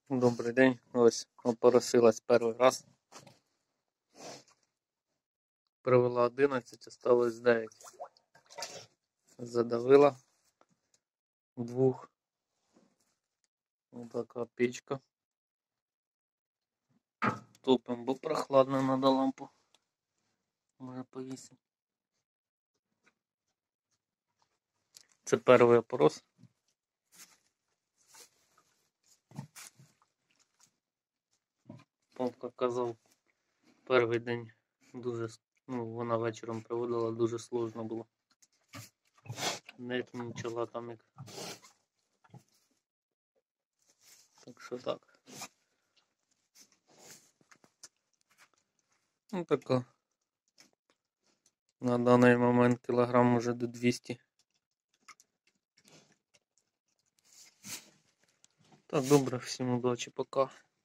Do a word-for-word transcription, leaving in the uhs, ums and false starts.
Добрий день. Ось опоросилась перший раз. Провела одинадцять, осталось дев'ять. Задавила двух. Ось така печка. Топим, бо прохладно, надо лампу. Може повісити. Це перший опорос. Помка казав, перший день дуже, ну, вона вечором проводила, дуже сложно було. Не почала там як. Так що так. Ну така. На даний момент кілограм уже до двісті. Так, добре, всім удачі, пока.